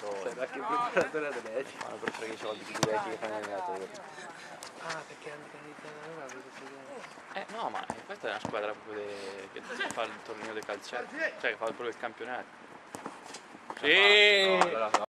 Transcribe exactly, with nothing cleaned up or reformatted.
allenatore. Sarà che il preparatore atletico. Fanno per fare i soldi più vecchi che fanno gli allenatori. Ah, perché hanno iniziato a lavorare questo Eh no, ma questa è una squadra proprio de... che fa il torneo del calcetto, cioè che fa proprio il campionato. Sì!